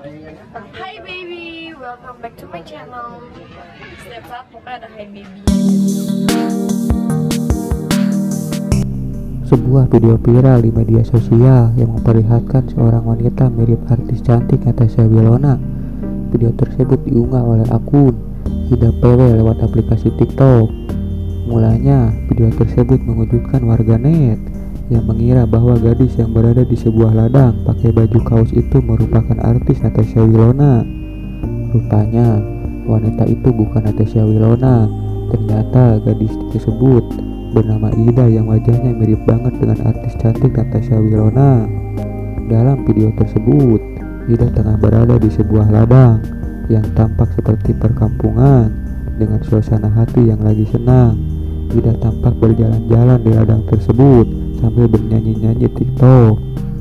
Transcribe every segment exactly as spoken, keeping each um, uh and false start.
Hi baby, welcome back to my channel. Setiap saat pokoknya ada hi baby. Sebuah video viral di media sosial yang memperlihatkan seorang wanita mirip artis cantik Natasha Wilona. Video tersebut diunggah oleh akun Ida P W lewat aplikasi TikTok. Mulanya, video tersebut mengejutkan warganet yang mengira bahwa gadis yang berada di sebuah ladang pakai baju kaos itu merupakan artis Natasha Wilona. Rupanya, wanita itu bukan Natasha Wilona. Ternyata gadis tersebut bernama Ida yang wajahnya mirip banget dengan artis cantik Natasha Wilona. Dalam video tersebut, Ida tengah berada di sebuah ladang yang tampak seperti perkampungan dengan suasana hati yang lagi senang. Ida tampak berjalan-jalan di ladang tersebut sambil bernyanyi-nyanyi TikTok.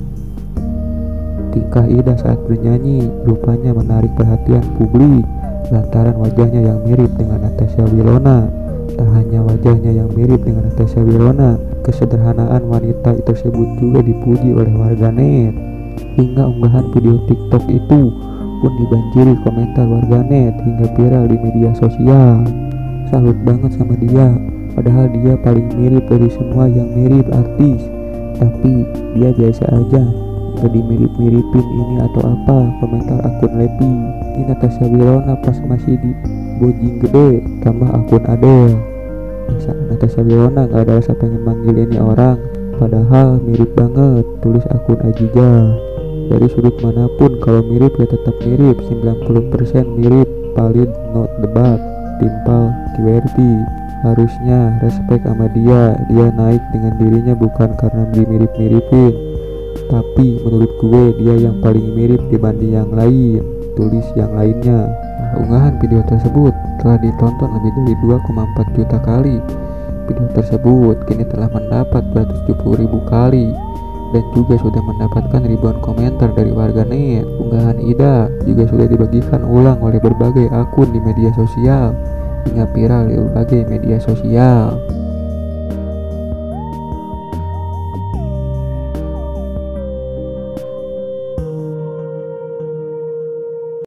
Tingkah Ida saat bernyanyi rupanya menarik perhatian publik lantaran wajahnya yang mirip dengan Natasha Wilona. Tak hanya wajahnya yang mirip dengan Natasha Wilona, kesederhanaan wanita tersebut juga dipuji oleh warganet. Hingga unggahan video TikTok itu pun dibanjiri komentar warganet hingga viral di media sosial. Salut banget sama dia, padahal dia paling mirip dari semua yang mirip artis. Tapi dia biasa aja, gak dimirip-miripin ini atau apa, komentar akun Lepi. Ini Natasha Wilona pas masih di bojing gede, tambah akun Adele. Masa Natasha Wilona gak ada rasa pengen manggil ini orang, padahal mirip banget, tulis akun Ajija. Dari sudut manapun kalau mirip ya tetap mirip, sembilan puluh persen mirip, valid not debat, timpal Q R T. Harusnya respect sama dia, dia naik dengan dirinya bukan karena dimirip-miripin, tapi menurut gue dia yang paling mirip dibanding yang lain, tulis yang lainnya. Nah, unggahan video tersebut telah ditonton lebih dari dua koma empat juta kali. Video tersebut kini telah mendapat dua ratus tujuh puluh ribu kali dan juga sudah mendapatkan ribuan komentar dari warganet. Unggahan Ida juga sudah dibagikan ulang oleh berbagai akun di media sosial hingga viral di berbagai media sosial.